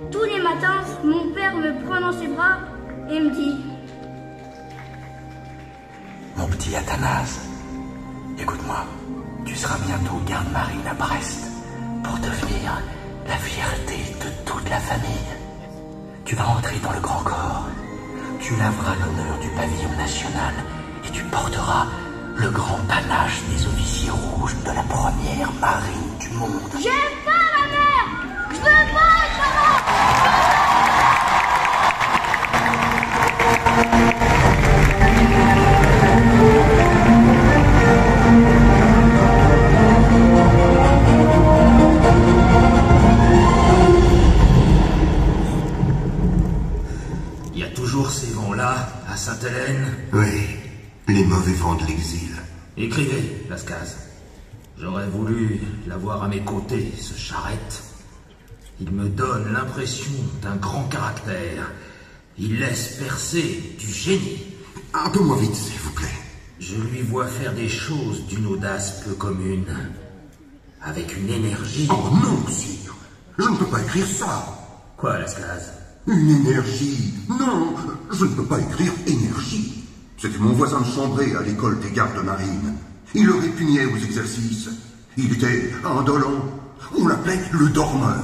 Tous les matins, mon père me prend dans ses bras et me dit: Mon petit Athanase, écoute-moi, tu seras bientôt garde-marine à Brest pour devenir la fierté de toute la famille. Tu vas entrer dans le grand corps, tu laveras l'honneur du pavillon national et tu porteras le grand panache des officiers rouges de la première marine du monde. J'aime pas ma mère! Je veux pas être maman! Il y a toujours ces vents-là, à Sainte-Hélène? Oui, les mauvais vents de l'exil. Écrivez, Lascaz. J'aurais voulu l'avoir à mes côtés, ce charrette. Il me donne l'impression d'un grand caractère. Il laisse percer du génie. Un peu moins vite, s'il vous plaît. Je lui vois faire des choses d'une audace peu commune. Avec une énergie... Oh non, sire. Je ne peux pas écrire ça. Quoi, Lascaz? Une énergie. Non, je ne peux pas écrire énergie. C'était mon voisin de chambrée à l'école des gardes marines. Il le répugnait aux exercices. Il était indolent. On l'appelait le dormeur.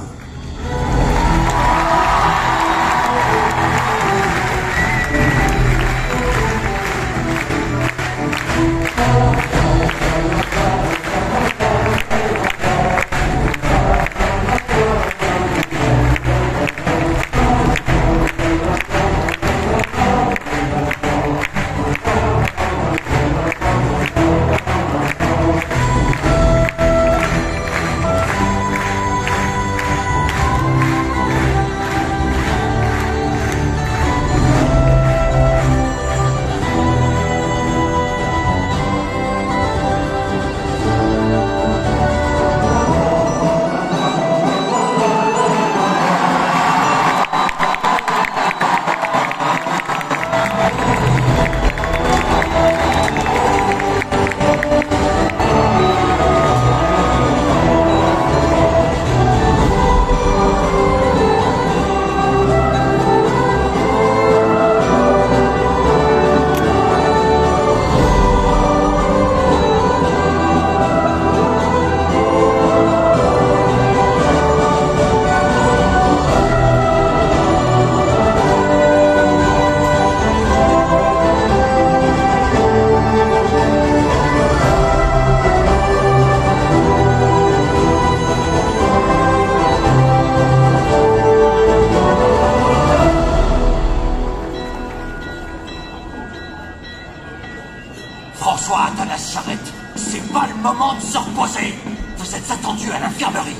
François Athanase Charrette, c'est pas le moment de se reposer. Vous êtes attendu à l'infirmerie.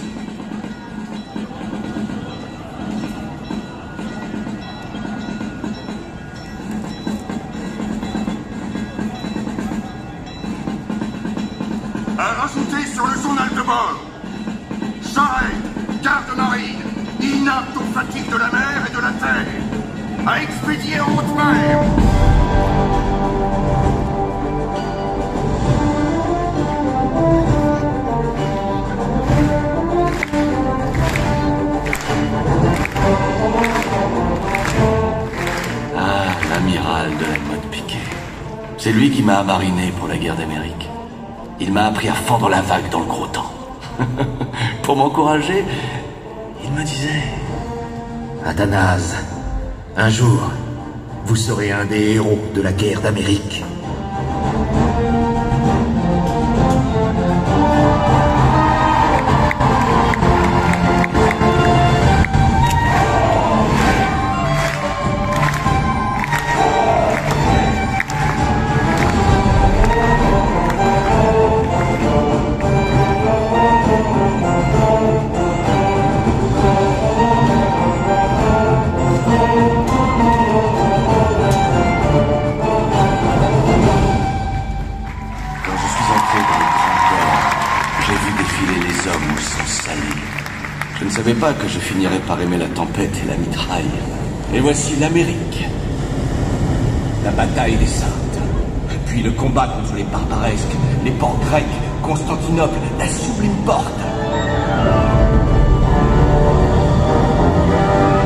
À rajouter sur le journal de bord. Charrette, garde-marine, inapte aux fatigues de la mer et de la terre. À expédier en haute mer. L'amiral de la Motte Piquet. C'est lui qui m'a amariné pour la guerre d'Amérique. Il m'a appris à fendre la vague dans le gros temps. Pour m'encourager, il me disait: Athanase, un jour, vous serez un des héros de la guerre d'Amérique. Je ne savais pas que je finirais par aimer la tempête et la mitraille. Et voici l'Amérique. La bataille des Saintes. Puis le combat contre les barbaresques, les ports grecs, Constantinople, la sublime porte.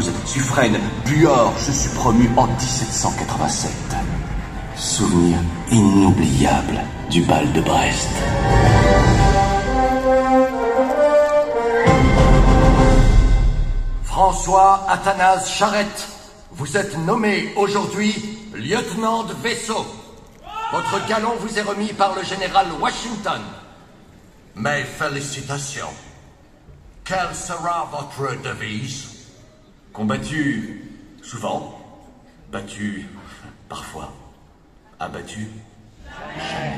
épouse, Suffren Buor, je suis promu en 1787. Souvenir inoubliable du bal de Brest. François Athanase Charette, vous êtes nommé aujourd'hui lieutenant de vaisseau. Votre galon vous est remis par le général Washington. Mes félicitations. Quelle sera votre devise? Combattu souvent, battu parfois, abattu jamais.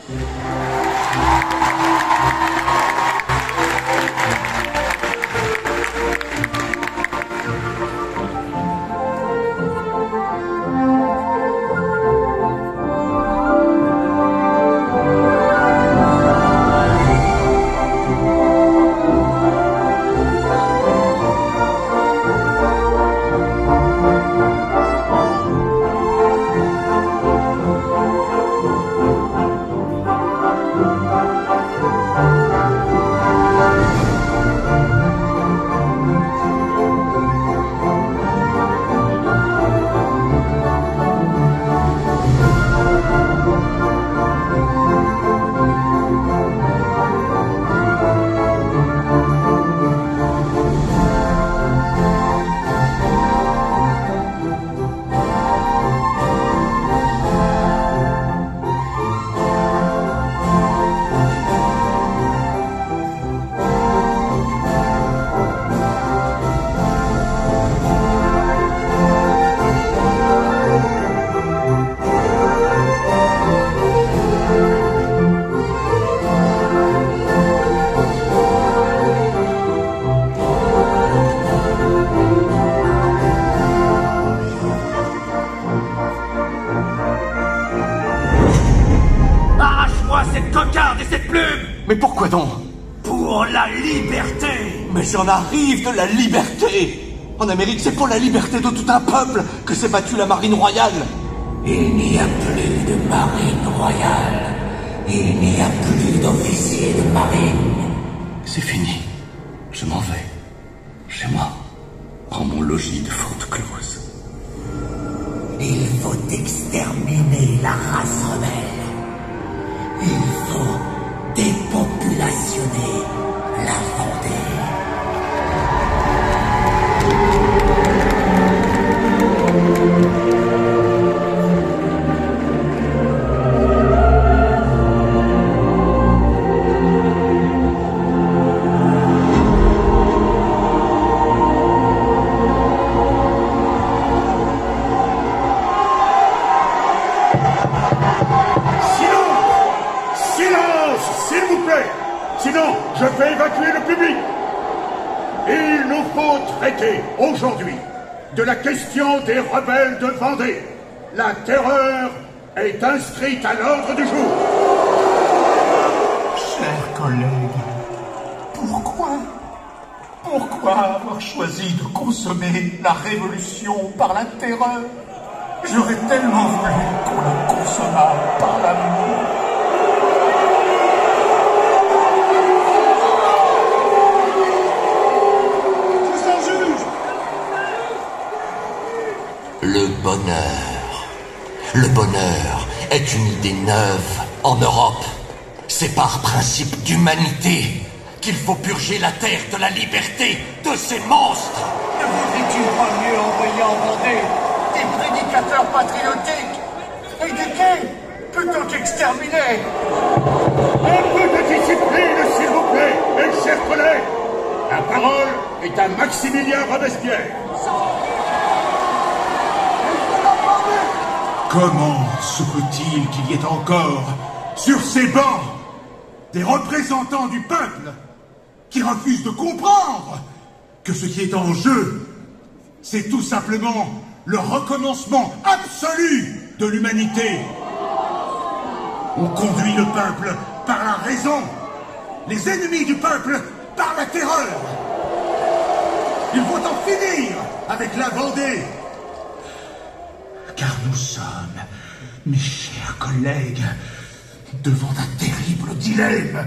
Mais pourquoi donc? Pour la liberté! Mais j'en arrive de la liberté! En Amérique, c'est pour la liberté de tout un peuple que s'est battue la marine royale! Il n'y a plus de marine royale. Il n'y a plus d'officiers de marine. C'est fini. Je m'en vais. Chez moi. En mon logis de Fort Close. Il faut exterminer la race rebelle. Il faut dépopulationner la Vendée. Sinon, je vais évacuer le public. Il nous faut traiter aujourd'hui de la question des rebelles de Vendée. La terreur est inscrite à l'ordre du jour. Chers collègues, pourquoi avoir choisi de consommer la révolution par la terreur? J'aurais tellement voulu qu'on la consommât par l'amour. Le bonheur est une idée neuve en Europe. C'est par principe d'humanité qu'il faut purger la terre de la liberté de ces monstres. Ne vaudrait-il pas mieux envoyer en Vendée des prédicateurs patriotiques, éduqués, plutôt qu'exterminés? Un peu de discipline, s'il vous plaît, mes chers collègues. La parole est à Maximilien Robespierre. Comment se peut-il qu'il y ait encore, sur ces bancs, des représentants du peuple qui refusent de comprendre que ce qui est en jeu, c'est tout simplement le recommencement absolu de l'humanité? On conduit le peuple par la raison, les ennemis du peuple par la terreur. Il faut en finir avec la Vendée. Car nous sommes, mes chers collègues, devant un terrible dilemme.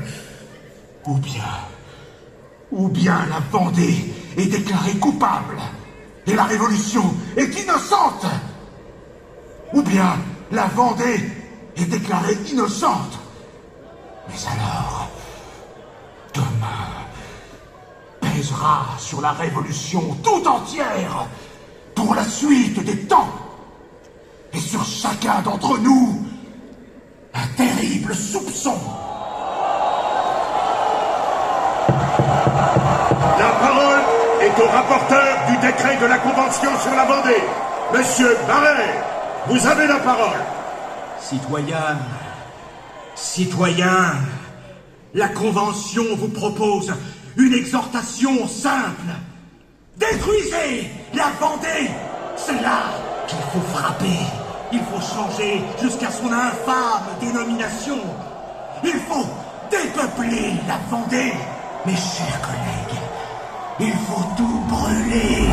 Ou bien la Vendée est déclarée coupable, et la Révolution est innocente. Ou bien la Vendée est déclarée innocente. Mais alors, demain pèsera sur la Révolution tout entière pour la suite des temps. Et sur chacun d'entre nous, un terrible soupçon. La parole est au rapporteur du décret de la Convention sur la Vendée. Monsieur Barret, vous avez la parole. Citoyens, la Convention vous propose une exhortation simple. Détruisez la Vendée. C'est là qu'il faut frapper. Il faut changer jusqu'à son infâme dénomination. Il faut dépeupler la Vendée. Mes chers collègues, il faut tout brûler.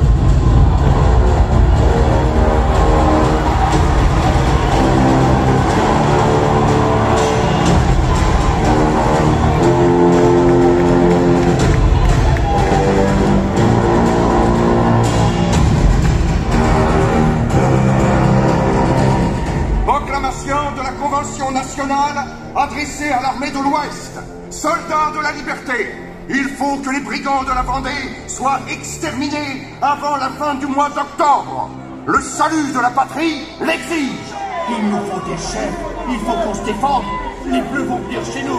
Proclamation de la Convention nationale adressée à l'armée de l'Ouest. Soldats de la liberté, il faut que les brigands de la Vendée soient exterminés avant la fin du mois d'octobre. Le salut de la patrie l'exige. Il nous faut des chefs, il faut qu'on se défende. Les Bleus vont venir chez nous.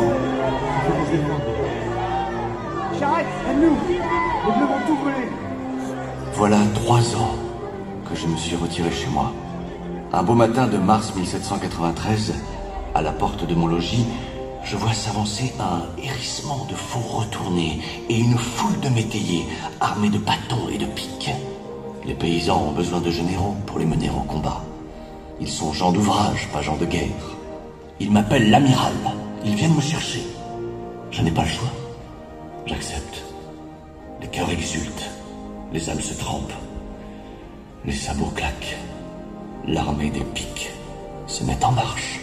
J'arrête, aide-nous. Les Bleus vont tout brûler. Voilà 3 ans que je me suis retiré chez moi. Un beau matin de mars 1793, à la porte de mon logis, je vois s'avancer un hérissement de faux retournés et une foule de métayers armés de bâtons et de piques. Les paysans ont besoin de généraux pour les mener au combat. Ils sont gens d'ouvrage, pas gens de guerre. Ils m'appellent l'amiral. Ils viennent me chercher. Je n'ai pas le choix. J'accepte. Les cœurs exultent. Les âmes se trempent. Les sabots claquent. L'armée des piques se met en marche.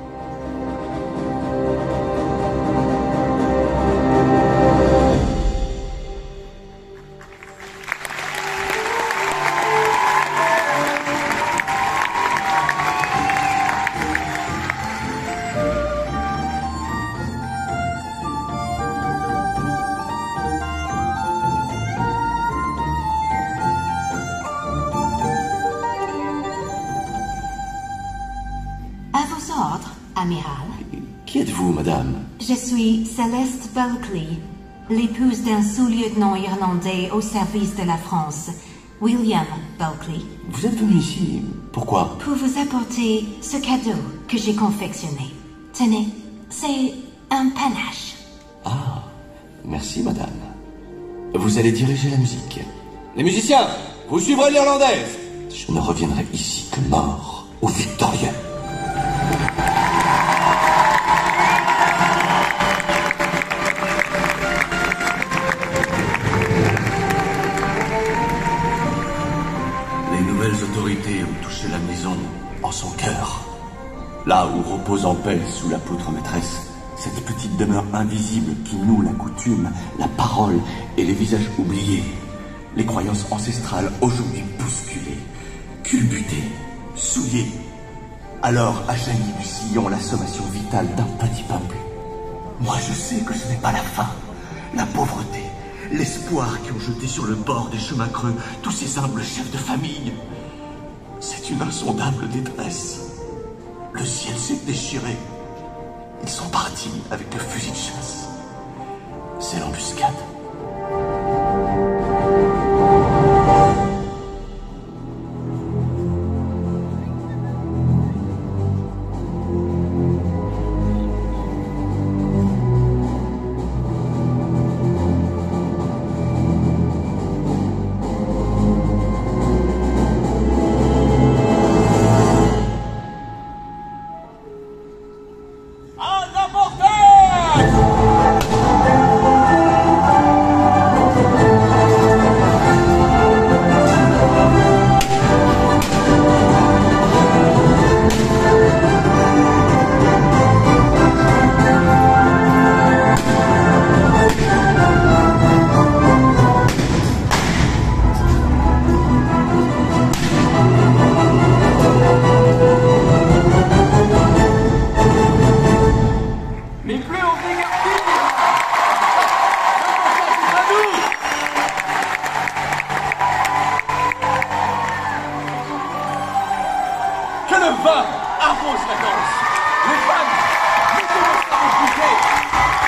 Amiral. Qui êtes-vous, madame? Je suis Céleste Bulkley, l'épouse d'un sous-lieutenant irlandais au service de la France, William Bulkley. Vous êtes venu ici, pourquoi? Pour vous apporter ce cadeau que j'ai confectionné. Tenez, c'est un panache. Ah, merci, madame. Vous allez diriger la musique. Les musiciens, vous suivrez l'irlandaise. Je ne reviendrai ici que mort ou victorieux. Les autorités ont touché la maison en son cœur. Là où repose en paix, sous la poutre maîtresse, cette petite demeure invisible qui noue la coutume, la parole et les visages oubliés. Les croyances ancestrales aujourd'hui bousculées, culbutées, souillées. Alors a jailli du sillon la sommation vitale d'un petit peuple. Moi je sais que ce n'est pas la faim, la pauvreté, l'espoir qui ont jeté sur le bord des chemins creux tous ces humbles chefs de famille. C'est une insondable détresse. Le ciel s'est déchiré. Ils sont partis avec le fusil de chasse. C'est l'embuscade. commence la danse. Les femmes, mettez-vous à vos bouquets.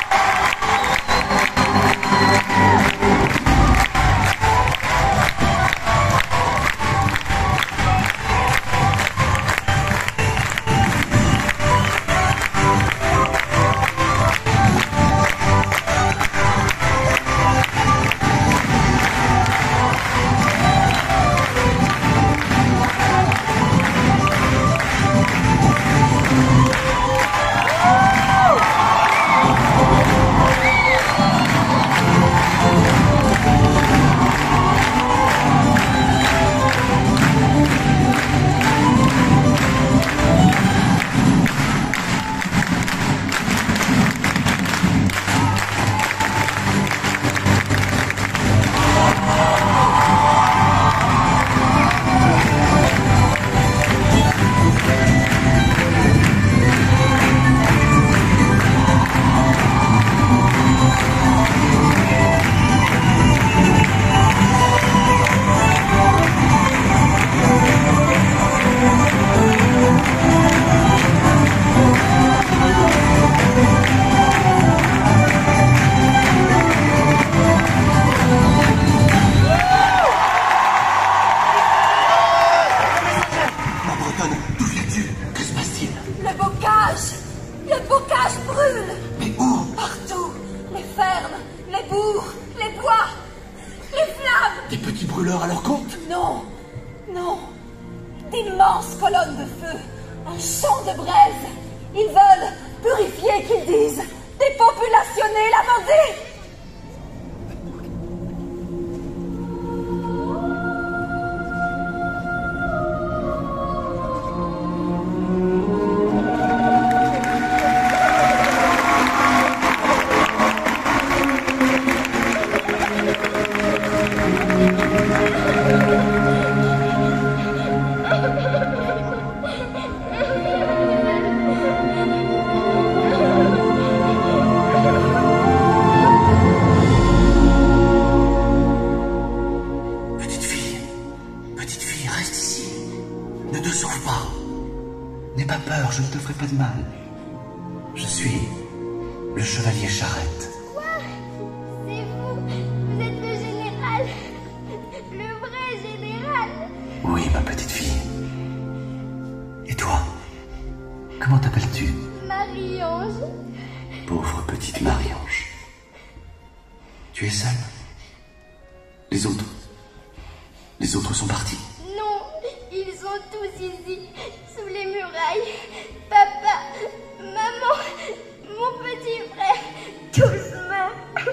Les autres sont partis. Non, ils sont tous ici, sous les murailles. Papa, maman, mon petit frère, tous morts.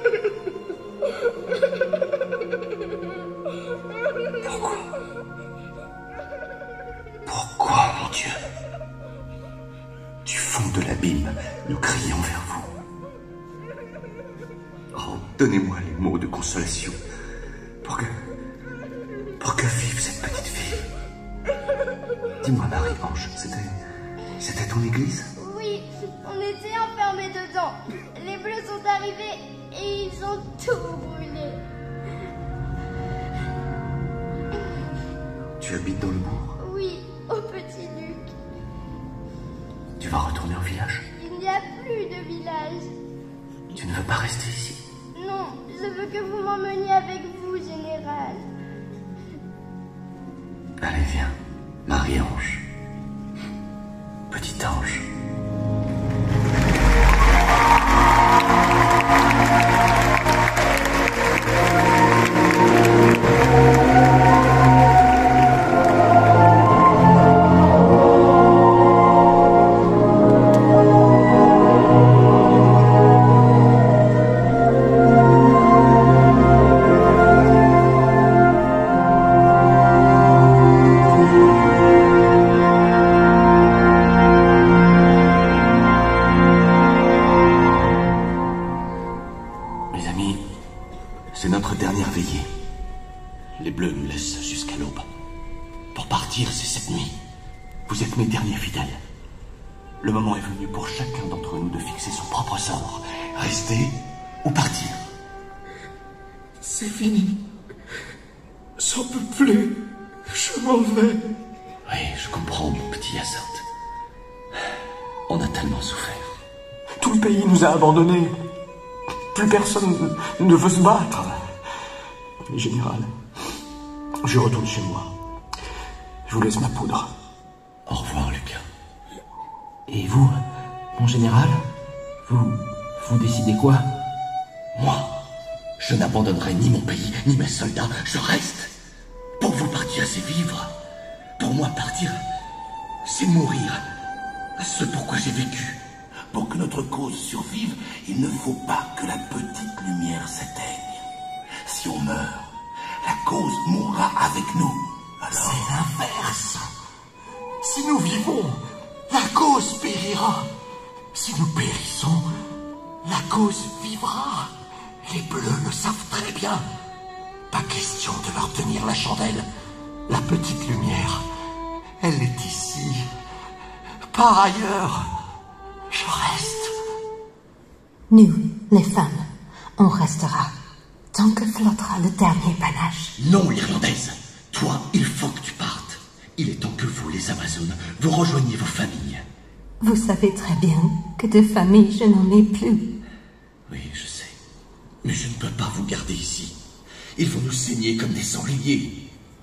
Pourquoi, mon Dieu? Du fond de l'abîme, nous crions vers vous. Oh, donnez-moi les mots de consolation pour que vive cette petite fille. Dis-moi, Marie-Ange, c'était ton église? Oui, on était enfermés dedans. Les Bleus sont arrivés et ils ont tout brûlé. Tu habites dans le bourg? Oui, au Petit-Duc. Tu vas retourner au village? Il n'y a plus de village. Tu ne veux pas rester ici? Non, je veux que vous m'emmeniez avec vous, général. Allez, viens, Marie-Ange. Petit ange. C'est notre dernière veillée. Les Bleus nous laissent jusqu'à l'aube. Pour partir, c'est cette nuit. Vous êtes mes derniers fidèles. Le moment est venu pour chacun d'entre nous de fixer son propre sort. Rester ou partir. C'est fini. J'en peux plus. Je m'en vais. Oui, je comprends, mon petit Hyacinthe. On a tellement souffert. Tout le pays nous a abandonnés. Plus personne ne veut se battre. Général, je retourne chez moi. Je vous laisse ma poudre. Au revoir, Lucas. Et vous, mon général, vous décidez quoi? Moi, je n'abandonnerai ni mon pays, ni mes soldats. Je reste. Pour vous, partir, c'est vivre. Pour moi, partir, c'est mourir. Ce pourquoi j'ai vécu. Pour que notre cause survive, il ne faut pas que la petite lumière s'éteigne. Si on meurt, la cause mourra avec nous. Alors... C'est l'inverse. Si nous vivons, la cause périra. Si nous périssons, la cause vivra. Les Bleus le savent très bien. Pas question de leur tenir la chandelle. La petite lumière, elle est ici. Par ailleurs, je reste. Nous, les femmes, on restera tant que flottera le dernier panache. Non, l'Irlandaise. Toi, il faut que tu partes. Il est temps que vous, les Amazones, vous rejoigniez vos familles. Vous savez très bien que de famille, je n'en ai plus. Oui, je sais. Mais je ne peux pas vous garder ici. Ils vont nous saigner comme des sangliers.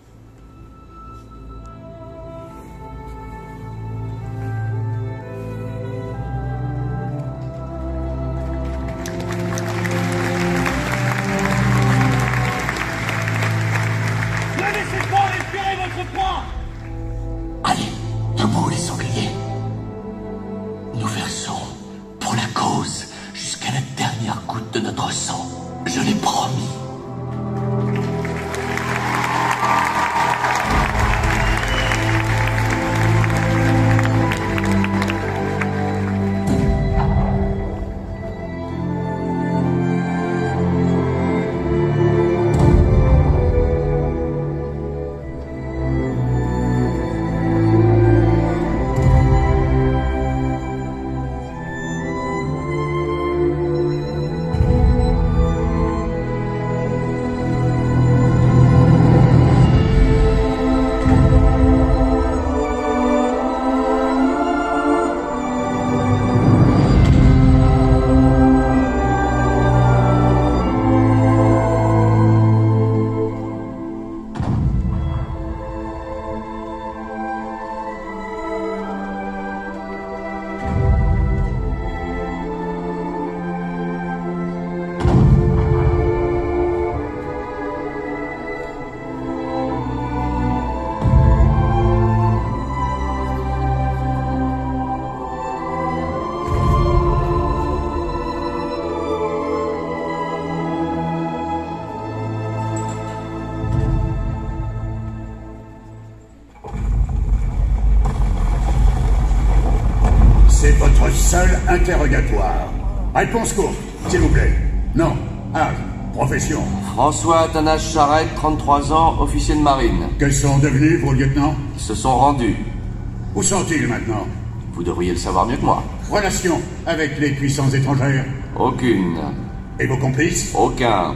C'est votre seul interrogatoire. Réponse courte, s'il vous plaît. Non. Âge. Profession. François Athanase Charette, 33 ans, officier de marine. Que sont devenus vos lieutenants? Ils se sont rendus. Où sont-ils maintenant? Vous devriez le savoir mieux que moi. Relation avec les puissances étrangères? Aucune. Et vos complices? Aucun.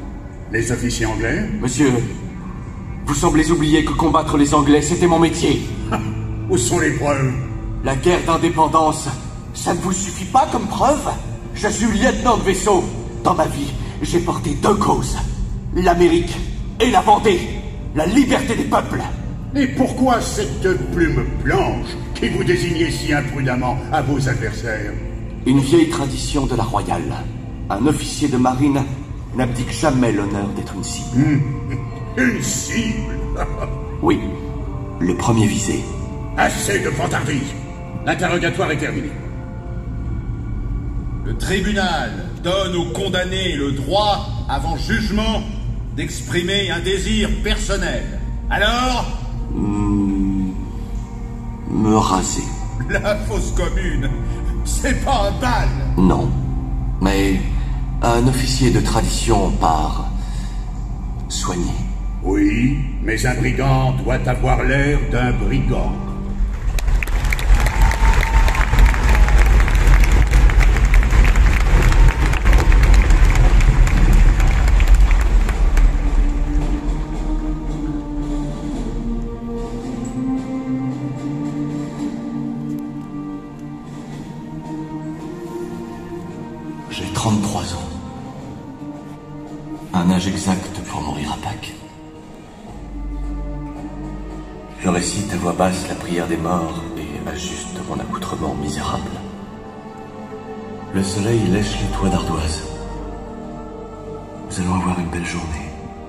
Les officiers anglais? Monsieur, vous semblez oublier que combattre les Anglais, c'était mon métier. Où sont les preuves? La guerre d'indépendance, ça ne vous suffit pas comme preuve? Je suis lieutenant de vaisseau. Dans ma vie, j'ai porté deux causes. L'Amérique et la Vendée. La liberté des peuples. Et pourquoi cette plume blanche qui vous désignait si imprudemment à vos adversaires? Une vieille tradition de la royale. Un officier de marine n'abdique jamais l'honneur d'être une cible. Une cible? Oui, le premier visé. Assez de vantardise. L'interrogatoire est terminé. Le tribunal donne aux condamnés le droit, avant jugement, d'exprimer un désir personnel. Alors? Me raser. La fosse commune, c'est pas un bal. Non, mais un officier de tradition part soigner. Oui, mais un brigand doit avoir l'air d'un brigand. J'ai 33 ans. Un âge exact pour mourir à Pâques. Je récite à voix basse la prière des morts et ajuste mon accoutrement misérable. Le soleil lèche les toits d'ardoise. Nous allons avoir une belle journée.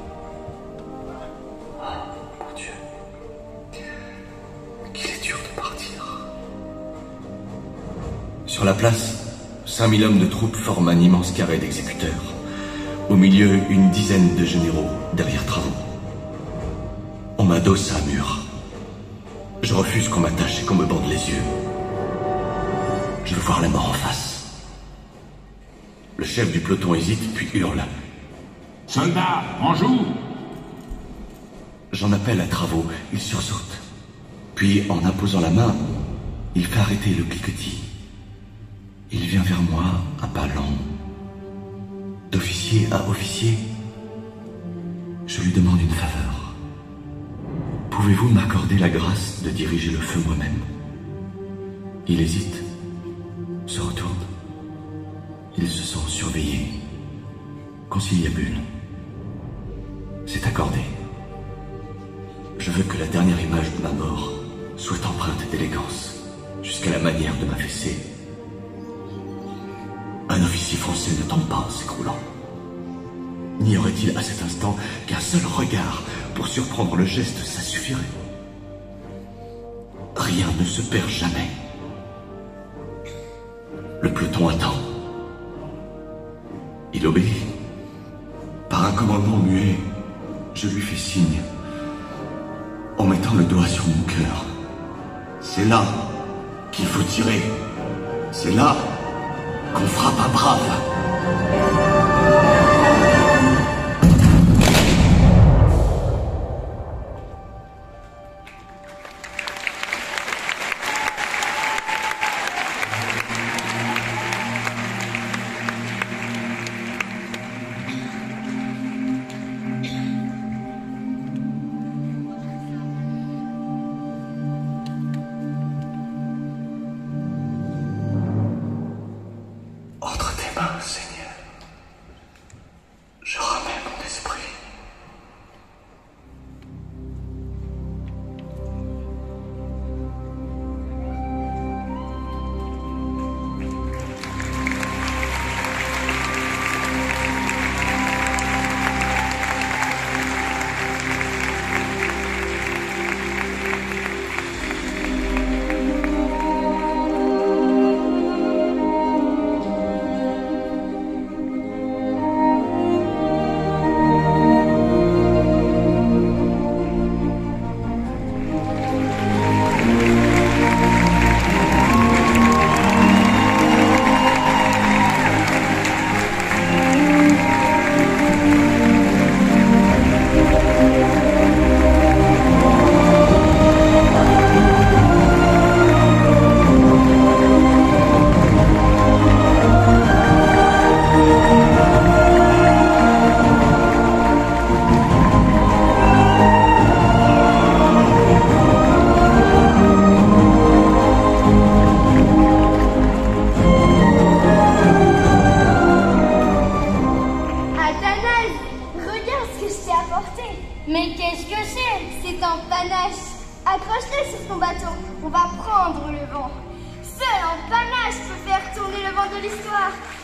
Ah, mon Dieu. Qu'il est dur de partir. Sur la place, 5000 hommes de troupes forment un immense carré d'exécuteurs. Au milieu, une dizaine de généraux, derrière travaux. On m'adosse à un mur. Je refuse qu'on m'attache et qu'on me bande les yeux. Je veux voir la mort en face. Le chef du peloton hésite, puis hurle. « Soldats, on joue !» J'en appelle à travaux, il sursaute. Puis, en imposant la main, il fait arrêter le cliquetis. Il vient vers moi, un pas lent. D'officier à officier, je lui demande une faveur. Pouvez-vous m'accorder la grâce de diriger le feu moi-même? Il hésite, se retourne. Il se sent surveillé, conciliabule. C'est accordé. Je veux que la dernière image de ma mort soit empreinte d'élégance, jusqu'à la manière de m'affaisser. Un officier français ne tombe pas en s'écroulant. N'y aurait-il à cet instant qu'un seul regard pour surprendre le geste, ça suffirait. Rien ne se perd jamais. Le peloton attend. Il obéit. Par un commandement muet, je lui fais signe, en mettant le doigt sur mon cœur. C'est là qu'il faut tirer. C'est là qu'on frappe un brave. Seigneur, je remets mon esprit. Mais qu'est-ce que c'est? C'est un panache. Accroche-le sur ton bateau, on va prendre le vent. Seul un panache peut faire tourner le vent de l'histoire.